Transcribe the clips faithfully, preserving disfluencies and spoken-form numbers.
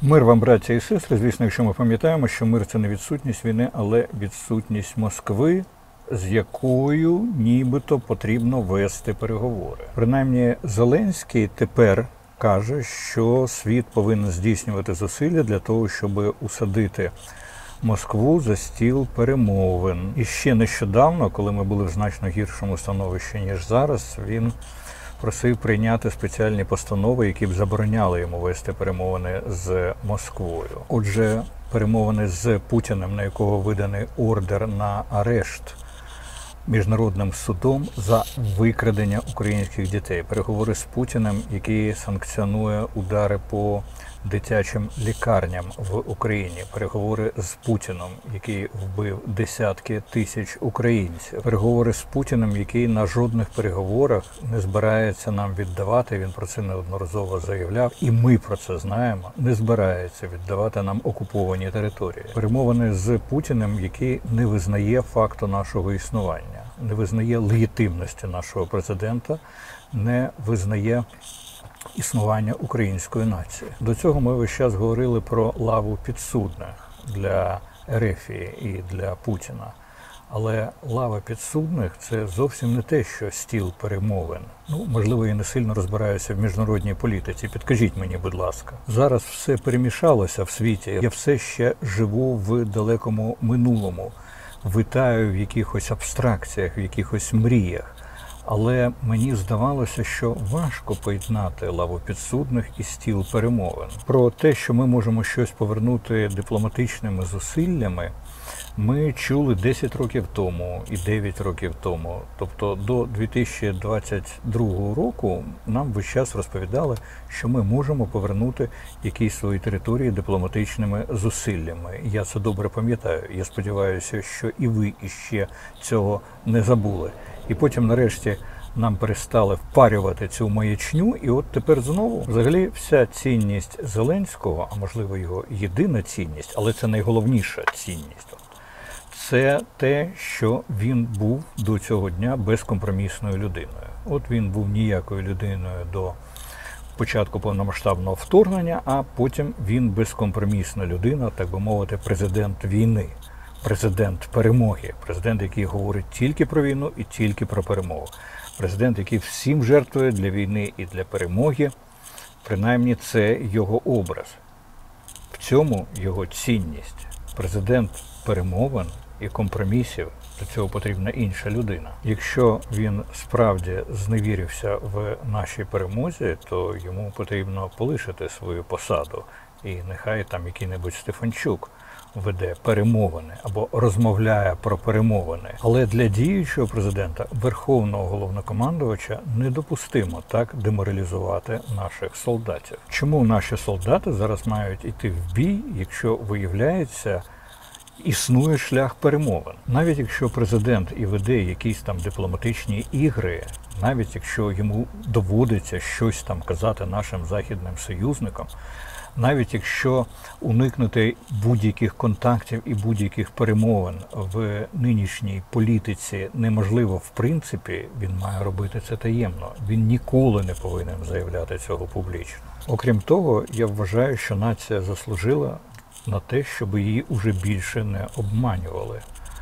Мир вам, браття і сестри. Звісно, якщо ми пам'ятаємо, що мир – це не відсутність війни, але відсутність Москви, з якою нібито потрібно вести переговори. Принаймні, Зеленський тепер каже, що світ повинен здійснювати зусилля для того, щоб усадити Москву за стіл перемовин. І ще нещодавно, коли ми були в значно гіршому становищі, ніж зараз, він просив прийняти спеціальні постанови, які б забороняли йому вести перемовини з Москвою. Отже, перемовини з Путіним, на якого виданий ордер на арешт Міжнародним судом за викрадення українських дітей. Переговори з Путіним, який санкціонує удари по дитячим лікарням в Україні. Переговори з Путіним, який вбив десятки тисяч українців. Переговори з Путіним, який на жодних переговорах не збирається нам віддавати, він про це неодноразово заявляв, і ми про це знаємо, не збирається віддавати нам окуповані території. Перемовини з Путіним, який не визнає факту нашого існування, не визнає легітимності нашого президента, не визнає існування української нації. До цього ми весь час говорили про лаву підсудних для Ерефії і для Путіна. Але лава підсудних – це зовсім не те, що стіл перемовин. Ну, можливо, я не сильно розбираюся в міжнародній політиці. Підкажіть мені, будь ласка. Зараз все перемішалося в світі. Я все ще живу в далекому минулому. Витаю в якихось абстракціях, в якихось мріях. Але мені здавалося, що важко поєднати лаву підсудних і стіл перемовин. Про те, що ми можемо щось повернути дипломатичними зусиллями, ми чули десять років тому і дев'ять років тому. Тобто до дві тисячі двадцять другого року нам весь час розповідали, що ми можемо повернути якісь свої території дипломатичними зусиллями. Я це добре пам'ятаю. Я сподіваюся, що і ви іще цього не забули. І потім, нарешті, нам перестали впарювати цю маячню, і от тепер знову, взагалі, вся цінність Зеленського, а можливо його єдина цінність, але це найголовніша цінність, це те, що він був до цього дня безкомпромісною людиною. От він був ніякою людиною до початку повномасштабного вторгнення, а потім він безкомпромісна людина, так би мовити, президент війни. Президент перемоги, президент, який говорить тільки про війну і тільки про перемогу. Президент, який всім жертвує для війни і для перемоги, принаймні це його образ. В цьому його цінність. Президент перемовин і компромісів, до цього потрібна інша людина. Якщо він справді зневірився в нашій перемозі, то йому потрібно полишити свою посаду. І нехай там який-небудь Стефанчук веде перемовини або розмовляє про перемовини. Але для діючого президента, верховного головнокомандувача, недопустимо так деморалізувати наших солдатів. Чому наші солдати зараз мають йти в бій, якщо виявляється, існує шлях перемовин? Навіть якщо президент і веде якісь там дипломатичні ігри, навіть якщо йому доводиться щось там казати нашим західним союзникам, навіть якщо уникнути будь-яких контактів і будь-яких перемовин в нинішній політиці неможливо в принципі, він має робити це таємно. Він ніколи не повинен заявляти цього публічно. Окрім того, я вважаю, що нація заслужила на те, щоб її уже більше не обманювали.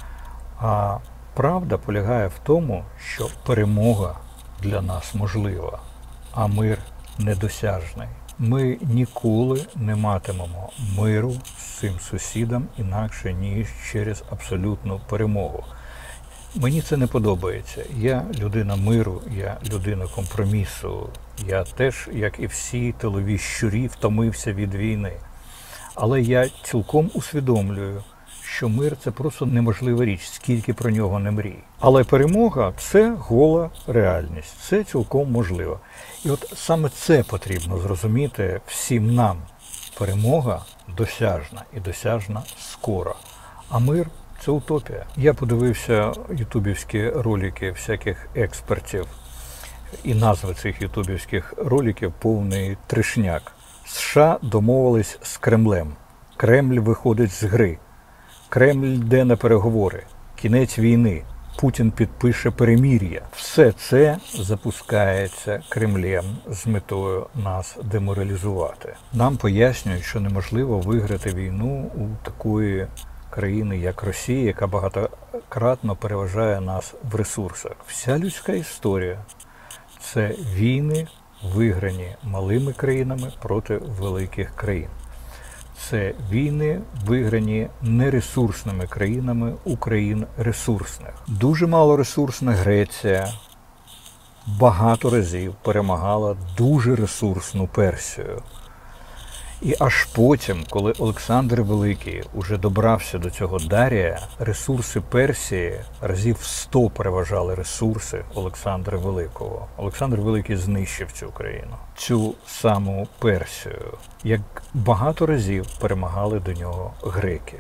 А правда полягає в тому, що перемога для нас можлива, а мир недосяжний. Ми ніколи не матимемо миру з цим сусідом інакше, ніж через абсолютну перемогу. Мені це не подобається. Я людина миру, я людина компромісу. Я теж, як і всі тилові щурі, втомився від війни. Але я цілком усвідомлюю, що мир – це просто неможлива річ, скільки про нього не мрій. Але перемога – це гола реальність, це цілком можливо. І от саме це потрібно зрозуміти всім нам. Перемога досяжна і досяжна скоро. А мир – це утопія. Я подивився ютубівські ролики всяких експертів, і назви цих ютубівських роликів повний трешняк. США домовились з Кремлем. Кремль виходить з гри. Кремль йде на переговори. Кінець війни. Путін підпише перемир'я. Все це запускається Кремлем з метою нас деморалізувати. Нам пояснюють, що неможливо виграти війну у такої країни, як Росія, яка багатократно переважає нас в ресурсах. Вся людська історія – це війни, виграні малими країнами проти великих країн. Це війни, виграні нересурсними країнами у країн ресурсних. Дуже малоресурсна Греція багато разів перемагала дуже ресурсну Персію. І аж потім, коли Олександр Великий уже добрався до цього Дарія, ресурси Персії разів сто переважали ресурси Олександра Великого. Олександр Великий знищив цю країну, цю саму Персію, як багато разів перемагали до нього греки.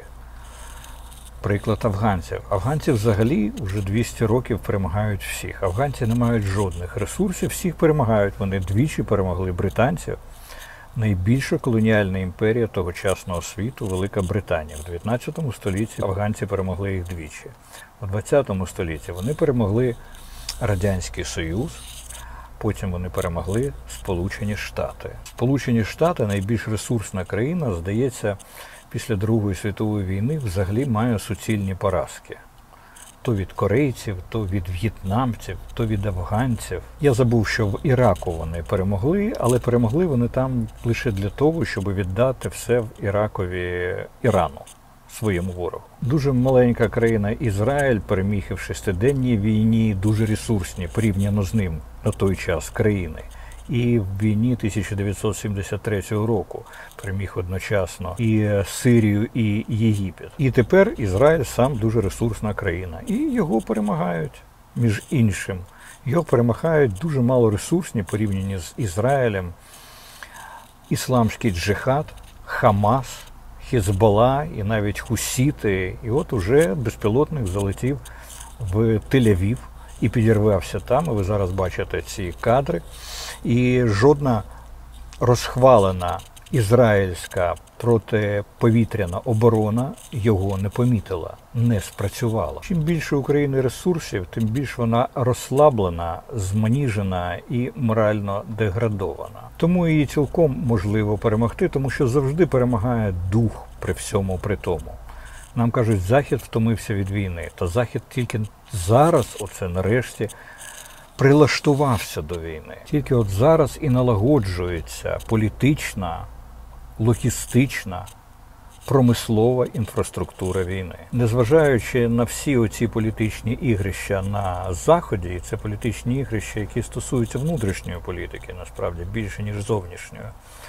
Приклад афганців. Афганці взагалі вже двісті років перемагають всіх. Афганці не мають жодних ресурсів, всіх перемагають. Вони двічі перемогли британців. Найбільша колоніальна імперія тогочасного світу – Велика Британія. В дев'ятнадцятому столітті афганці перемогли їх двічі. У двадцятому столітті вони перемогли Радянський Союз, потім вони перемогли Сполучені Штати. Сполучені Штати, найбільш ресурсна країна, здається, після Другої світової війни взагалі має суцільні поразки. То від корейців, то від в'єтнамців, то від афганців. Я забув, що в Іраку вони перемогли, але перемогли вони там лише для того, щоб віддати все в Іракові Ірану, своєму ворогу. Дуже маленька країна Ізраїль переміг і в шестиденній війні, дуже ресурсні, порівняно з ним на той час країни. І в війні тисяча дев'ятсот сімдесят третього року переміг одночасно і Сирію, і Єгипет. І тепер Ізраїль сам дуже ресурсна країна. І його перемагають, між іншим. Його перемагають дуже малоресурсні, порівняні з Ізраїлем, ісламський джихад, Хамас, Хезбола і навіть хусіти. І от уже безпілотник залетів в Тель-Авів і підірвався там, і ви зараз бачите ці кадри. І жодна розхвалена ізраїльська протиповітряна оборона його не помітила, не спрацювала. Чим більше України ресурсів, тим більше вона розслаблена, зманіжена і морально деградована. Тому її цілком можливо перемогти, тому що завжди перемагає дух при всьому при тому. Нам кажуть, Захід втомився від війни, та Захід тільки зараз, оце нарешті, прилаштувався до війни. Тільки от зараз і налагоджується політична, логістична, промислова інфраструктура війни. Незважаючи на всі оці політичні ігрища на Заході, і це політичні ігрища, які стосуються внутрішньої політики, насправді, більше, ніж зовнішньої,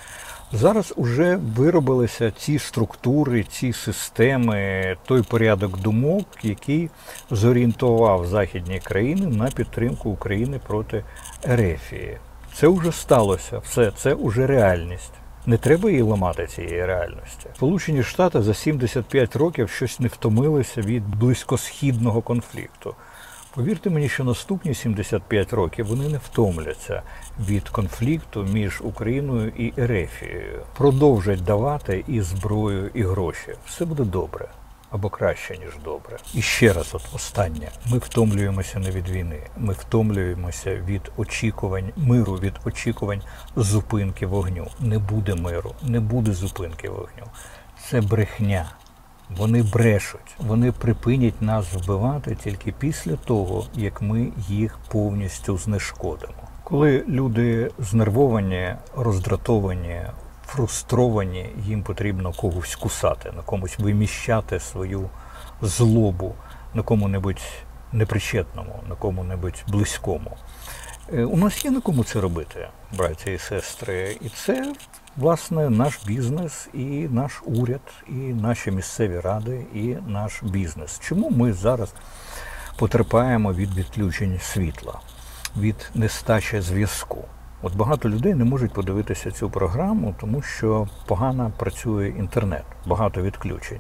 зараз уже виробилися ці структури, ці системи, той порядок думок, який зорієнтував західні країни на підтримку України проти Ерефії. Це вже сталося, все, це вже реальність. Не треба її ламати, цієї реальності. Сполучені Штати за сімдесят п'ять років щось не втомилися від близькосхідного конфлікту. Повірте мені, що наступні сімдесят п'ять років вони не втомляться від конфлікту між Україною і Ерефією. Продовжать давати і зброю, і гроші. Все буде добре. Або краще, ніж добре. І ще раз, от останнє. Ми втомлюємося не від війни. Ми втомлюємося від очікувань миру, від очікувань зупинки вогню. Не буде миру, не буде зупинки вогню. Це брехня. Вони брешуть. Вони припинять нас вбивати тільки після того, як ми їх повністю знешкодимо. Коли люди знервовані, роздратовані, фрустровані, їм потрібно когось кусати, на комусь виміщати свою злобу, на кому-небудь непричетному, на кому-небудь близькому. У нас є на кому це робити, браття і сестри, і це, власне, наш бізнес, і наш уряд, і наші місцеві ради, і наш бізнес. Чому ми зараз потерпаємо від відключень світла, від нестачі зв'язку? От багато людей не можуть подивитися цю програму, тому що погано працює інтернет, багато відключень.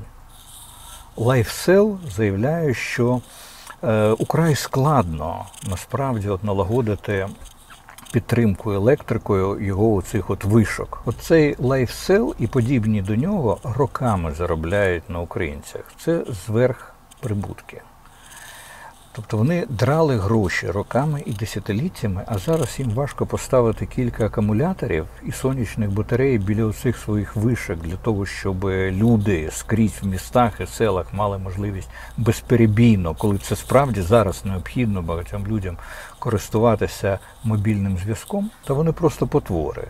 LifeSell заявляє, що е, украй складно, насправді, от налагодити підтримку електрикою його оцих от вишок. Оцей LifeSell і подібні до нього роками заробляють на українцях. Це зверхприбутки. Тобто вони драли гроші роками і десятиліттями, а зараз їм важко поставити кілька акумуляторів і сонячних батарей біля оцих своїх вишок для того, щоб люди скрізь в містах і селах мали можливість безперебійно, коли це справді зараз необхідно багатьом людям користуватися мобільним зв'язком, то вони просто потвори.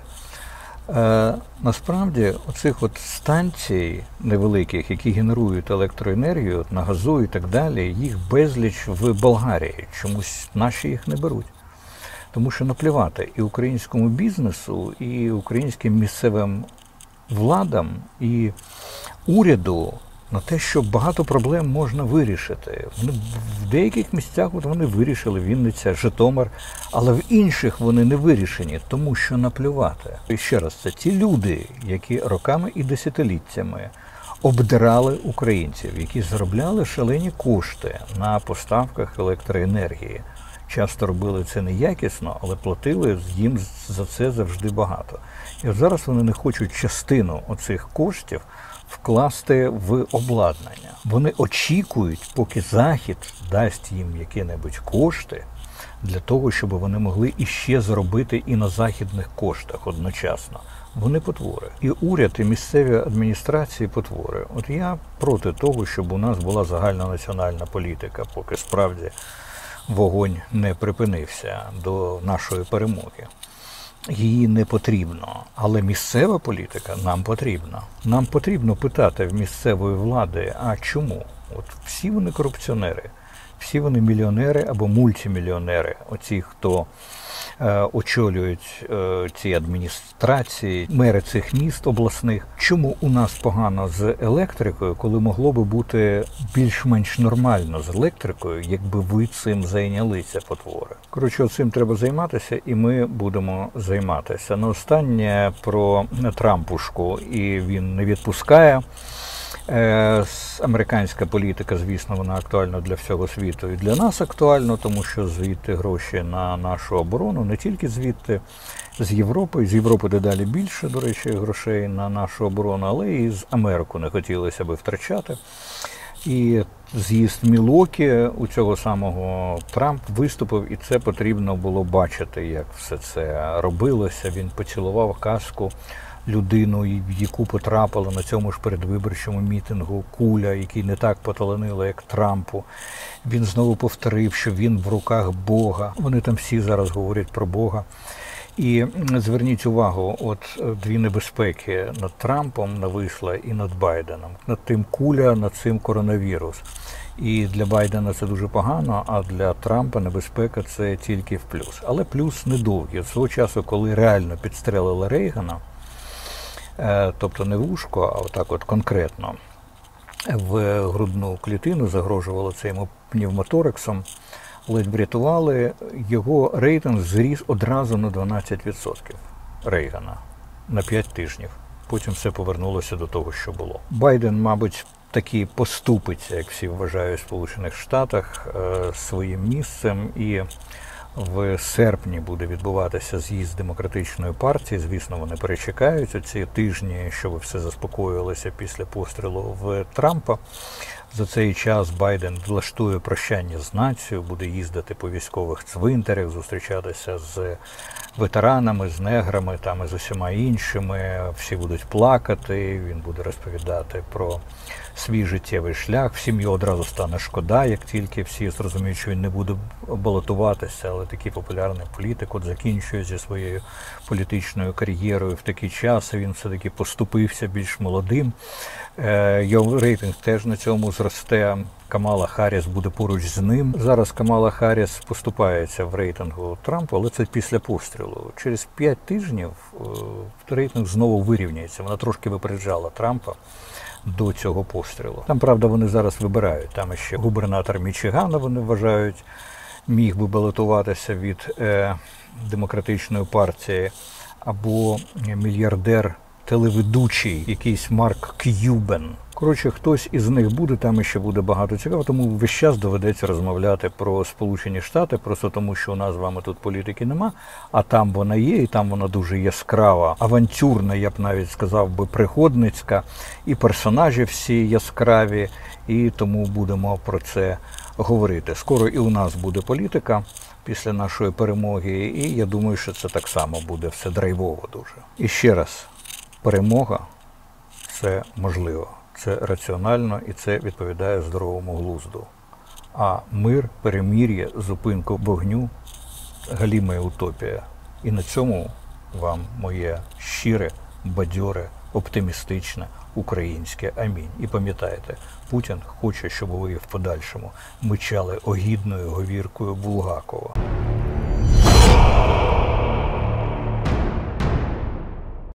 Е, насправді, оцих от станцій невеликих, які генерують електроенергію от на газу і так далі, їх безліч в Болгарії. Чомусь наші їх не беруть. Тому що наплювати і українському бізнесу, і українським місцевим владам, і уряду на те, що багато проблем можна вирішити. Вони в деяких місцях от вони вирішили, Вінниця, Житомир, але в інших вони не вирішені, тому що наплювати. І ще раз, це ті люди, які роками і десятиліттями обдирали українців, які заробляли шалені кошти на поставках електроенергії. Часто робили це неякісно, але платили їм за це завжди багато. І от зараз вони не хочуть частину оцих коштів вкласти в обладнання. Вони очікують, поки Захід дасть їм які-небудь кошти для того, щоб вони могли іще заробити і на західних коштах одночасно. Вони потвори. І уряд, і місцеві адміністрації потвори. От я проти того, щоб у нас була загальна національна політика, поки справді вогонь не припинився до нашої перемоги. Її не потрібно, але місцева політика нам потрібна. Нам потрібно питати в місцевої влади, а чому? От всі вони корупціонери, всі вони мільйонери або мультимільйонери, оці, хто е, очолюють е, ці адміністрації, мери цих міст обласних. Чому у нас погано з електрикою, коли могло би бути більш-менш нормально з електрикою, якби ви цим зайнялися, потвори? Коротше, цим треба займатися, і ми будемо займатися. На останнє про Трампушку, і він не відпускає. Е, американська політика, звісно, вона актуальна для всього світу і для нас актуальна, тому що звідти гроші на нашу оборону, не тільки звідти, з Європи, з Європи дедалі більше, до речі, грошей на нашу оборону, але і з Америку не хотілося би втрачати. І з'їзд Мілуокі у цього самого Трамп виступив, і це потрібно було бачити, як все це робилося. Він поцілував каску людину, в яку потрапила на цьому ж передвиборчому мітингу куля, який не так поталанило, як Трампу. Він знову повторив, що він в руках Бога. Вони там всі зараз говорять про Бога. І зверніть увагу, от дві небезпеки над Трампом нависла і над Байденом. Над тим куля, над цим коронавірус. І для Байдена це дуже погано, а для Трампа небезпека це тільки в плюс. Але плюс недовгий. От свого часу, коли реально підстрелили Рейгана, тобто не в ушко, а отак от конкретно в грудну клітину загрожувало цим пневмотораксом, ледь врятували, його рейтинг зріс одразу на дванадцять відсотків Рейгана на п'ять тижнів. Потім все повернулося до того, що було. Байден, мабуть, таки поступиться, як всі вважають, в Сполучених Штатах своїм місцем, і в серпні буде відбуватися з'їзд демократичної партії. Звісно, вони перечекають оці тижні, щоб все заспокоїлося після пострілу в Трампа. За цей час Байден влаштує прощання з нацією, буде їздити по військових цвинтарях, зустрічатися з ветеранами, з неграми, там і з усіма іншими. Всі будуть плакати, він буде розповідати про свій життєвий шлях. Всім його одразу стане шкода, як тільки всі зрозуміють, що він не буде балотуватися, але такий популярний політик от закінчує зі своєю політичною кар'єрою в такий час, і він все-таки поступився більш молодим. Його рейтинг теж на цьому зросте. Камала Харріс буде поруч з ним. Зараз Камала Харріс поступається в рейтингу Трампа, але це після пострілу. Через п'ять тижнів рейтинг знову вирівняється. Вона трошки випереджала Трампа до цього пострілу. Там, правда, вони зараз вибирають. Там ще губернатор Мічигана, вони вважають, міг би балотуватися від е, демократичної партії, або мільярдер телеведучий, якийсь Марк К'юбен. Коротше, хтось із них буде, там іще буде багато цікаво, тому весь час доведеться розмовляти про Сполучені Штати, просто тому, що у нас з вами тут політики нема, а там вона є, і там вона дуже яскрава, авантюрна, я б навіть сказав би, пригодницька, і персонажі всі яскраві, і тому будемо про це говорити. Скоро і у нас буде політика після нашої перемоги, і я думаю, що це так само буде все драйвово дуже. І ще раз, перемога – це можливо. Це раціонально і це відповідає здоровому глузду. А мир, перемир'я, зупинку вогню – галіма утопія. І на цьому вам моє щире, бадьоре, оптимістичне, українське амінь. І пам'ятайте, Путін хоче, щоб ви в подальшому мичали огідною говіркою Булгакова.